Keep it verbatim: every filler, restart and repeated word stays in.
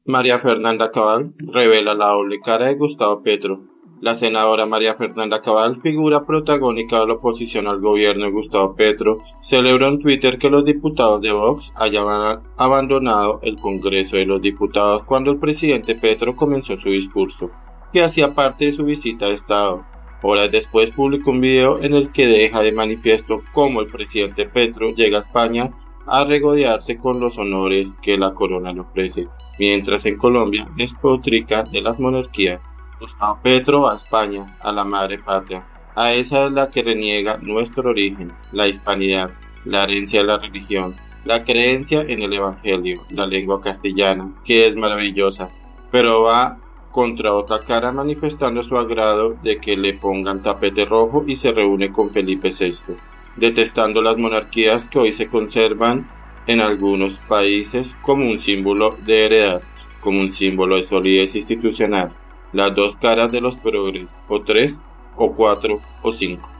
María Fernanda Cabal revela la doble cara de Gustavo Petro. La senadora María Fernanda Cabal, figura protagónica de la oposición al gobierno de Gustavo Petro, celebró en Twitter que los diputados de Vox hayan abandonado el Congreso de los Diputados cuando el presidente Petro comenzó su discurso, que hacía parte de su visita de Estado. Horas después publicó un video en el que deja de manifiesto cómo el presidente Petro llega a España a regodearse con los honores que la corona le ofrece, mientras en Colombia despotrica de las monarquías. Gustavo Petro a España, a la madre patria, a esa es la que reniega nuestro origen, la hispanidad, la herencia de la religión, la creencia en el evangelio, la lengua castellana, que es maravillosa, pero va contra otra cara manifestando su agrado de que le pongan tapete rojo y se reúne con Felipe sexto, detestando las monarquías que hoy se conservan en algunos países como un símbolo de heredad, como un símbolo de solidez institucional. Las dos caras de los progres, o tres, o cuatro, o cinco.